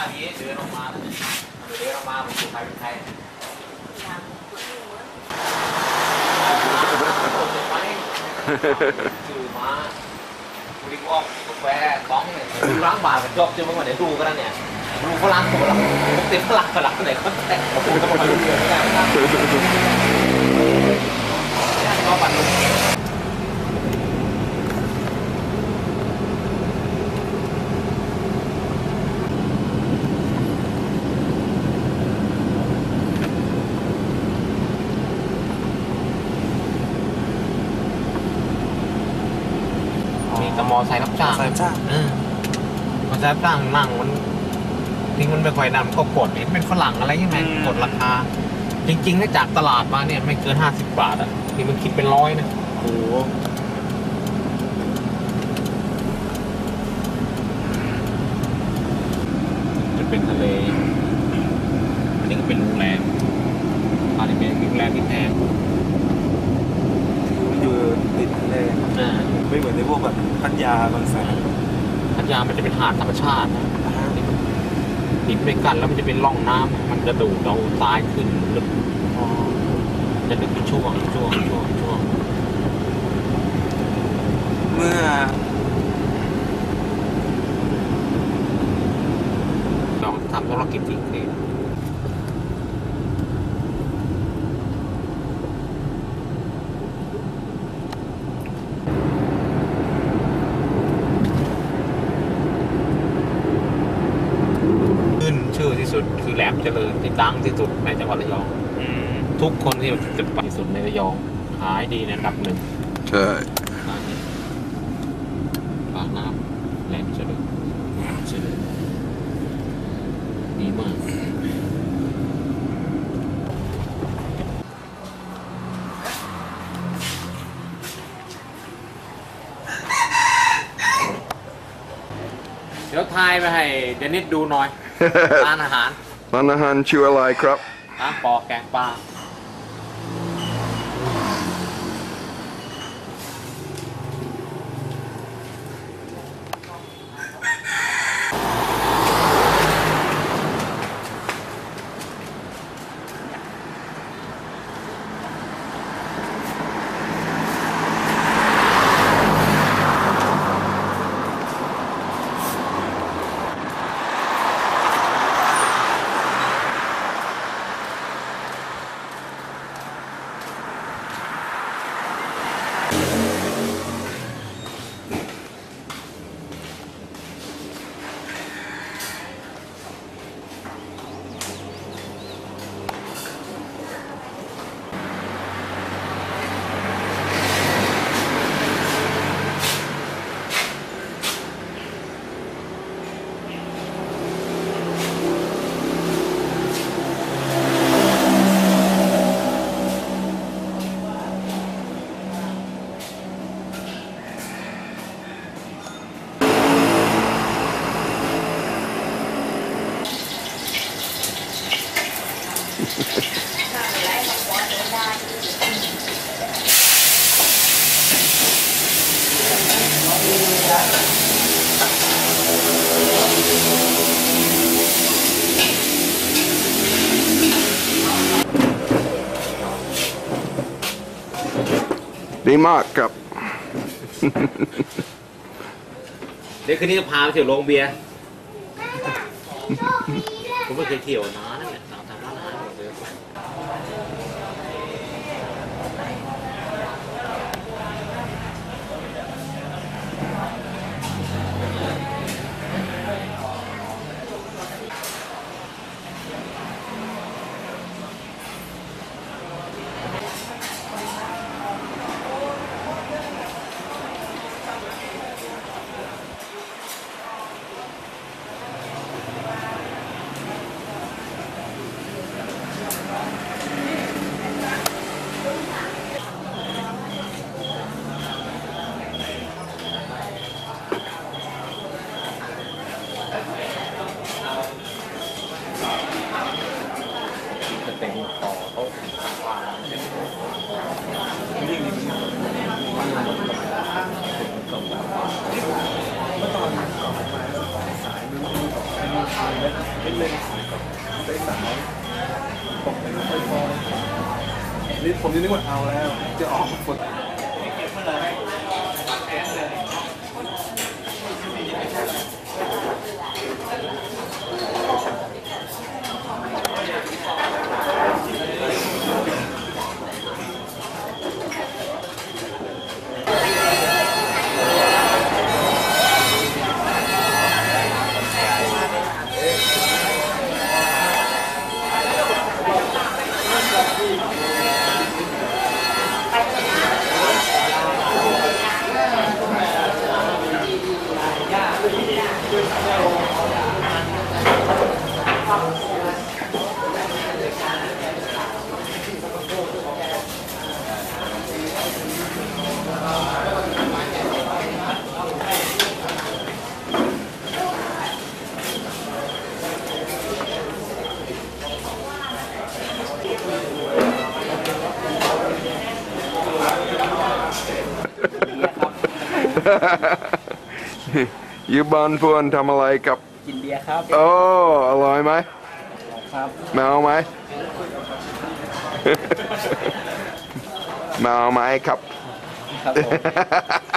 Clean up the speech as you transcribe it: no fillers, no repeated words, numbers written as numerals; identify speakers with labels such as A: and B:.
A: นี้เดินออกมาผมดูใครเป็นใครชื่อมาลิงออกกาแฟบ้องเนี่ยดูล้างบาทกับจบจะมาวันไหนดูก็ได้เนี่ยดูฝรั่งตัวละผมเต็มฝรั่งไหนเขาแต่ผมก็มาดูเยอะไม่ได้นะก็บัตรมอไซค์รับจ้างมอไซค์รับจ้างนั่งมันทิ้งมันไม่ค่อยนำก็กดเห็นเป็นฝรั่งอะไรยังไงกดราคาจริงๆถ้าจากตลาดมาเนี่ยไม่เกิน50 บาทอ่ะที่มันคิดเป็น100นะโอ้จะเป็นทะเลอันนี้ก็เป็นโรงแรมอันนี้เป็นโรงแรมที่แพง
B: อยู่ติดทะเลไม่เหมือนในพวกแบบพัทยาบางแสน
A: พัทยามันจะเป็นหาดธรรมชาตินะหินไปกันแล้วมันจะเป็นร่องน้ำมันจะดูดเอาทรายขึ้นลึกจะลึกเป็นช่วง
B: เมื่อ
A: เราทำธุรกิจจริงเลยชื่อที่สุดคือแหลมเจริญที่ดังที่สุดในจังหวัดระยองทุกคนที่จะไปที่สุดในระยองขายดีในอันดับ1ใช่ปากน้ำแหลมเจริญดีมากเดี๋ยวทายไปให้เดนิสดูหน่อยร้านอาหาร
C: ชื่ออะไรครับ
A: ร้านปอแกงปลา
C: ดีมากครับ
A: เดี๋ยวคืนนี้จะพาไปเที่ยวโรงเบียร์ผมไม่เคยเที่ยวนะนั่นแหละทำร้านอาหารหมดเลย
B: นี่ผมนึกว่าเอาแล้วจะออกฝน
C: ยูบอนพวนทำอะไรกับ
A: กินเบียร์ครับ
C: โอ้อร่อยไหม
A: ครับ
C: เมาไหม เมาไหมครับ
A: ครับผม